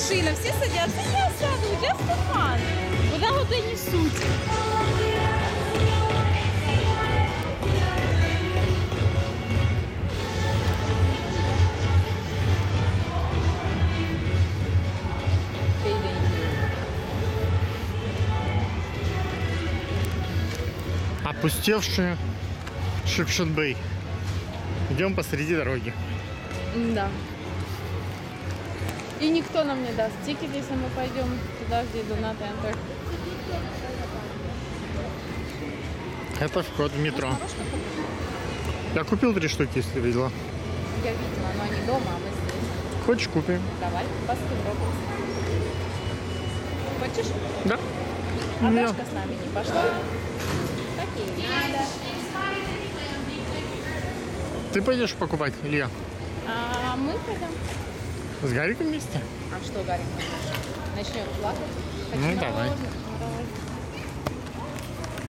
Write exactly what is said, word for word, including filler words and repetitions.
машина, всі сидяться, я сяду, just for fun. Куди вони несуть? Опустевшие Шипшинбэй. Идем посреди дороги. Да. И никто нам не даст тикет, если мы пойдем туда, где do not enter. Это вход в метро. Я купил три штуки, если видела. Я видела, но они дома, а мы здесь. Хочешь, купим? Давай, попробуем. Хочешь? Да. А Нет. Дашка с нами не пошла. Какие надо. Ты пойдешь покупать, или я? А мы пойдем. С Гариком вместе? А что, Гарик, начнем плакать? Ну, давай. Мороженое? Ну, давай.